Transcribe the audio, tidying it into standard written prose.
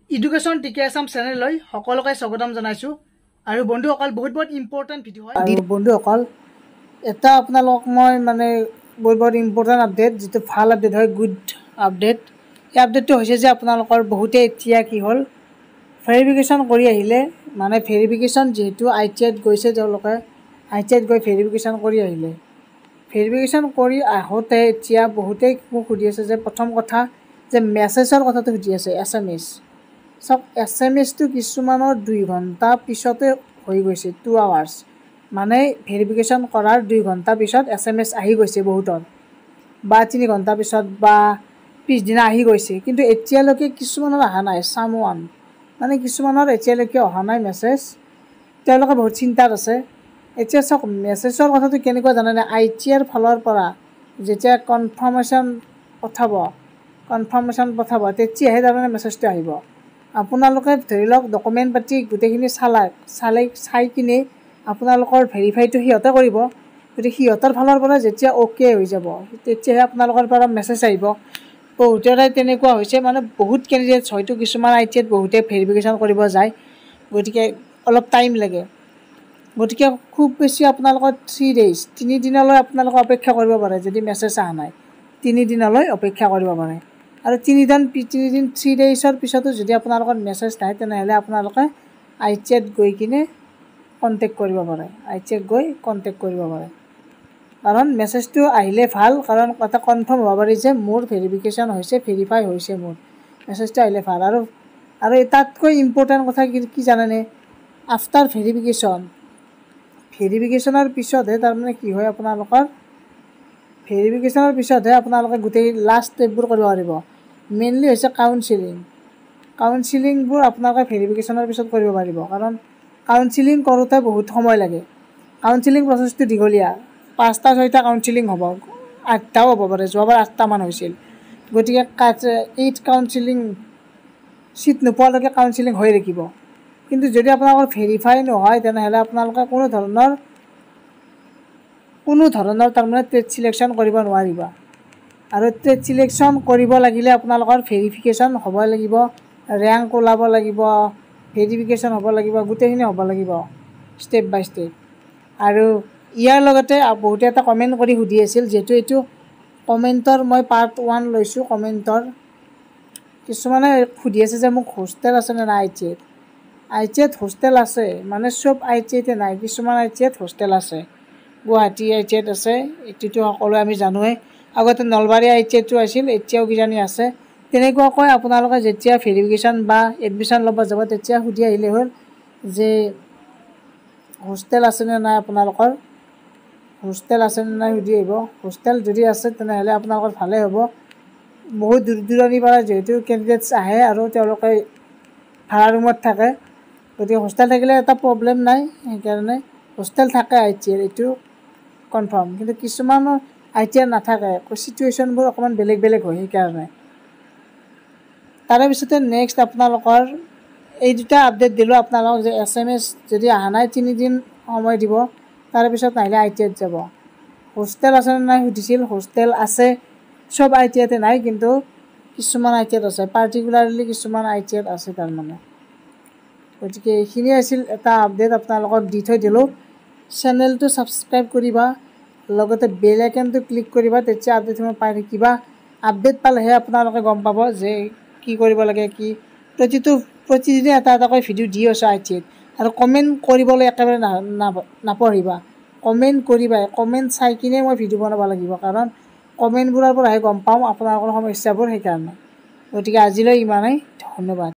education টিকে আছাম চেনেললৈ সকলোকে স্বাগতম জনাইছোঁ আৰু বন্ধুসকল বহুত ইম্পৰ্টেণ্ট ভিডিঅ' হয় আৰু বন্ধুসকল এটা আপোনালোক মই মানে বহুত ইম্পৰ্টেণ্ট আপডেট যিটো ভাল আপডেট হয় গুড আপডেট এই আপডেটটো হৈছে যে আপোনালোকৰ বহুতে এতিয়া কি হ'ল ভেৰিফিকেশ্যন কৰি আহিলে মানে ভেৰিফিকেশ্যন যিহেতু ITI গৈছে তেওঁলোকে ITI গৈ ভেৰিফিকেশ্যন কৰি আহিলে ভেৰিফিকেশ্যন কৰি আহোঁতে এতিয়া বহুতেই মোক সুধি আছে যে প্ৰথম কথা যে মেছেজৰ কথাটো সুধি আছে SMS সব SMS টো কিছুমানৰ 2 ঘণ্টা পিছতে হৈ গৈছে 2 আৱাৰ্ছ মানে ভেৰিফিকেশ্যন কৰাৰ 2 ঘণ্টা পিছত SMS আহি গৈছে বহুতৰ বা 3 ঘণ্টা পিছত বা পিছদিনা আহি গৈছে কিন্তু এতিয়ালৈকে কিছুমানৰ অহা নাই সামওৱান মানে কিছুমানৰ এতিয়ালৈকে অহা নাই মেছেজ তেওঁলোকে বহুত চিন্তাত আছে এতিয়া সব মেছেজৰ কথাটো কেনেকুৱা জানেনে ITIৰ ফালৰ পৰা যেতিয়া কনফাৰ্মেশ্যন পঠাব তেতিয়াহে তাৰমানে মেছেজটো আহিব আপোনালোকে ধৰি লওক ডকুমেণ্ট পাতি গোটেইখিনি চাই কিনে আপোনালোকৰ ভেৰিফাইটো সিহঁতে কৰিব গতিকে সিহঁতৰ ফালৰ পৰা যেতিয়া অ'কে হৈ যাব তেতিয়াহে আপোনালোকৰ পৰা মেছেজ আহিব বহুতৰে তেনেকুৱা হৈছে মানে বহুত কেণ্ডিডেটছ হয়তো কিছুমান ITIত বহুতে ভেৰিফিকেশ্যন কৰিব যায় গতিকে অলপ টাইম লাগে গতিকে খুব বেছি আপোনালোকৰ 3 days 3 দিনলৈ আপোনালোকে অপেক্ষা কৰিব পাৰে যদি মেছেজ অহা নাই 3 দিনলৈ অপেক্ষা কৰিব পাৰে আৰু 3 daysৰ পিছতো যদি আপোনালোকৰ মেছেজ নাই তেনেহ'লে আপোনালোকে ITIত গৈ কিনে কণ্টেক্ট কৰিব পাৰে কাৰণ মেছেজটো আহিলে ভাল কাৰণ কথা কনফাৰ্ম হ'ব পাৰি যে মোৰ ভেৰিফিকেশ্যন হৈছে ভেৰিফাই হৈছে মোৰ মেছেজটো আহিলে ভাল আৰু তাতকৈ ইম্পৰ্টেণ্ট কথা কি জানেনে আফটাৰ ভেৰিফিকেশ্যনৰ পিছতহে তাৰমানে কি হয় আপোনালোকৰ ভেৰিফিকেশ্যনৰ পিছতহে আপোনালোকে গোটেই লাষ্ট ষ্টেপবোৰ কৰিব পাৰিব মেইনলি হৈছে কাউন্সিলিংবোৰ আপোনালোকে ভেৰিফিকেশ্যনৰ পিছত কৰিব পাৰিব কাৰণ কাউন্সিলিং কৰোঁতে বহুত সময় লাগে কাউন্সিলিং প্ৰচেছটো দীঘলীয়া 5টা 6টা কাউন্সিলিং হ'ব 8টাও হ'ব পাৰে যোৱাবাৰ 8টামান হৈছিল গতিকে 8 কাউন্সিলিং চিট নোপোৱালৈকে কাউন্সিলিং হৈ থাকিব কিন্তু যদি আপোনালোকৰ ভেৰিফাই নহয় তেনেহ'লে আপোনালোকে কোনো ধৰণৰ তাৰমানে ট্ৰেড চিলেকশ্যন কৰিব নোৱাৰিবা আৰু ট্ৰেড চিলেকশ্যন কৰিব লাগিলে আপোনালোকৰ ভেৰিফিকেশ্যন হ'ব লাগিব ৰেংক ওলাব লাগিব ভেৰিফিকেশ্যন হ'ব লাগিব গোটেইখিনি হ'ব লাগিব ষ্টেপ বাই ষ্টেপ আৰু ইয়াৰ লগতে বহুতে এটা কমেণ্ট কৰি সুধি আছিল যিহেতু এইটো কমেণ্টৰ মই পাৰ্ট 1 লৈছোঁ কমেণ্টৰ কিছুমানে সুধি আছে যে মোক হোষ্টেল আছেনে নাই ITIত হোষ্টেল আছে মানে চব ITIতে নাই কিছুমান ITIত হোষ্টেল আছে গুৱাহাটী ITIত আছে এইটোতো সকলোৱে আমি জানোৱেই আগতে নলবাৰী ITIটো আছিল এতিয়াও কিজানি আছে তেনেকুৱাকৈ আপোনালোকে যেতিয়া ভেৰিফিকেশ্যন বা এডমিশ্যন ল'ব যাব তেতিয়া সুধি আহিলে হ'ল যে হোষ্টেল আছেনে নাই আপোনালোকৰ হোষ্টেল আছেনে নাই সুধি আহিব হোষ্টেল যদি আছে তেনেহ'লে আপোনালোকৰ ভালেই হ'ব বহুত দূৰণিৰ পৰা যিহেতু কেণ্ডিডেটছ আহে আৰু তেওঁলোকে ভাড়া ৰুমত থাকে গতিকে হোষ্টেল থাকিলে এটা প্ৰব্লেম নাই সেইকাৰণে হোষ্টেল থাকে ITIৰ এইটো কনফাৰ্ম কিন্তু কিছুমানৰ ITIৰ নাথাকে চিটুৱেশ্যনবোৰ অকণমান বেলেগ হয় সেইকাৰণে তাৰে পিছতে নেক্সট আপোনালোকৰ এই দুটা আপডেট দিলোঁ আপোনালোকক যে SMS যদি অহা নাই 3 দিন সময় দিব তাৰে পিছত নাহিলে ITIত যাব হোষ্টেল আছেনে নাই সুধিছিল হোষ্টেল আছে চব ITIতে নাই কিন্তু কিছুমান ITIত আছে পাৰ্টিকুলাৰলি কিছুমান ITIত আছে তাৰমানে গতিকে এইখিনি আছিল এটা আপডেট আপোনালোকক দি থৈ দিলোঁ চেনেলটো ছাবস্ক্ৰাইব কৰিবা লগতে বেল আইকনটো ক্লিক কৰিবা তেতিয়া আপডেটসমূহ পাই থাকিবা আপডেট পালেহে আপোনালোকে গম পাব যে কি কৰিব লাগে কি প্ৰতিদিনে এটাকৈ ভিডিঅ' দি আছোঁ ITIত আৰু কমেণ্ট কৰিবলৈ একেবাৰে নাপাহৰিবা কমেণ্ট কৰিবা কমেণ্ট চাই কিনে মই ভিডিঅ' বনাব লাগিব কাৰণ কমেণ্টবোৰৰ পৰাহে গম পাম আপোনালোকৰ সমস্যাবোৰ সেইকাৰণে গতিকে আজিলৈ ইমানেই ধন্যবাদ